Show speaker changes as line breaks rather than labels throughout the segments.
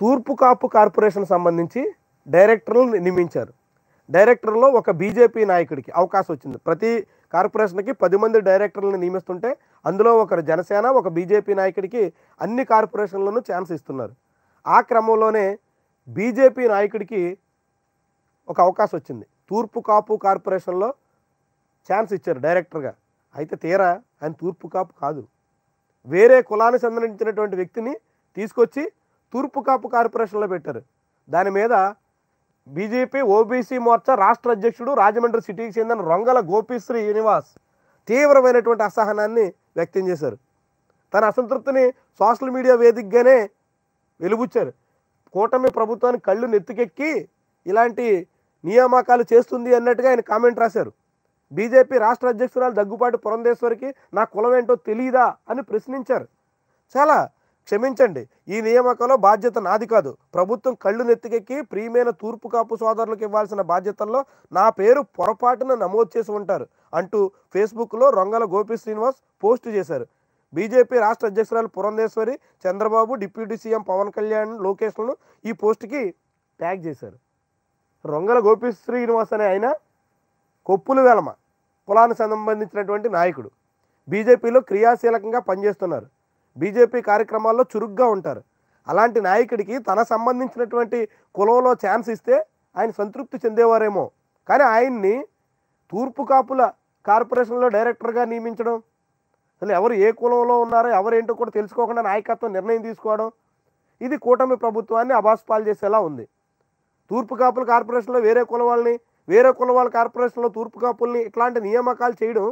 తూర్పు కాపు కార్పొరేషన్ సంబంధించి డైరెక్టర్లను నియమించారు. డైరెక్టర్లో ఒక బీజేపీ నాయకుడికి అవకాశం వచ్చింది. ప్రతి కార్పొరేషన్కి 10 మంది డైరెక్టర్లను నియమిస్తుంటే అందులో ఒకరు జనసేన, ఒక బీజేపీ నాయకుడికి అన్ని కార్పొరేషన్లను ఛాన్స్ ఇస్తున్నారు. ఆ క్రమంలోనే బీజేపీ నాయకుడికి ఒక అవకాశం వచ్చింది. తూర్పు కాపు కార్పొరేషన్లో ఛాన్స్ ఇచ్చారు డైరెక్టర్గా. అయితే తీరా ఆయన తూర్పు కాపు కాదు, వేరే కులానికి సంబంధించినటువంటి వ్యక్తిని తీసుకొచ్చి తూర్పు కాపు కార్పొరేషన్లో పెట్టారు. దాని మీద బీజేపీ ఓబీసీ మోర్చా రాష్ట్ర అధ్యక్షుడు రాజమండ్రి సిటీకి చెందిన రొంగల గోపి శ్రీనివాస్ తీవ్రమైనటువంటి అసహనాన్ని వ్యక్తం చేశారు. తన అసంతృప్తిని సోషల్ మీడియా వేదికగానే వెలుబుచ్చారు. కూటమి ప్రభుత్వానికి కళ్ళు నెత్తికెక్కి ఇలాంటి నియామకాలు చేస్తుంది అన్నట్టుగా ఆయన కామెంట్ రాశారు. బీజేపీ రాష్ట్ర అధ్యక్షురాలు దగ్గుపాటి పురంధేశ్వరికి నా కులం ఏంటో తెలియదా అని ప్రశ్నించారు. చాలా క్షమించండి, ఈ నియామకంలో బాధ్యత నాది కాదు. ప్రభుత్వం కళ్ళు నెత్తికెక్కి ప్రియమైన తూర్పు కాపు సోదరులకు ఇవ్వాల్సిన బాధ్యతల్లో నా పేరు పొరపాటున నమోదు చేసి ఉంటారు అంటూ ఫేస్బుక్లో రొంగల గోపి శ్రీనివాస్ పోస్ట్ చేశారు. బీజేపీ రాష్ట్ర అధ్యక్షురాలు పురంధేశ్వరి, చంద్రబాబు, డిప్యూటీ సీఎం పవన్ కళ్యాణ్, లోకేష్లను ఈ పోస్ట్కి ట్యాగ్ చేశారు. రొంగల గోపి శ్రీనివాస్ అనే ఆయన కొప్పుల వెలమ కులానికి సంబంధించినటువంటి నాయకుడు. బీజేపీలో క్రియాశీలకంగా పనిచేస్తున్నారు. బీజేపీ కార్యక్రమాల్లో చురుగ్గా ఉంటారు. అలాంటి నాయకుడికి తన సంబంధించినటువంటి కులంలో ఛాన్స్ ఇస్తే ఆయన సంతృప్తి చెందేవారేమో. కానీ ఆయన్ని తూర్పు కాపుల కార్పొరేషన్లో డైరెక్టర్గా నియమించడం, అసలు ఎవరు ఏ కులంలో ఉన్నారో ఎవరేంటో కూడా తెలుసుకోకుండా నాయకత్వం నిర్ణయం తీసుకోవడం, ఇది కూటమి ప్రభుత్వాన్ని అబాస్పాలు చేసేలా ఉంది. తూర్పు కాపుల కార్పొరేషన్లో వేరే కులం వాళ్ళని, వేరే కులం వాళ్ళ కార్పొరేషన్లో తూర్పు కాపుల్ని ఇట్లాంటి నియామకాలు చేయడం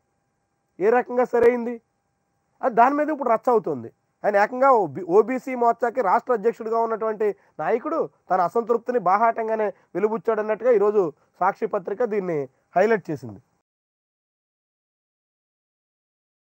ఏ రకంగా సరైంది? అది దాని మీద ఇప్పుడు రచ్చ అవుతుంది. ఆయన ఏకంగా ఓబీసీ మోర్చాకి రాష్ట్ర అధ్యక్షుడిగా ఉన్నటువంటి నాయకుడు తన అసంతృప్తిని బాహాటంగానే వెలుబుచ్చాడన్నట్టుగా ఈరోజు సాక్షి పత్రిక దీన్ని హైలైట్ చేసింది.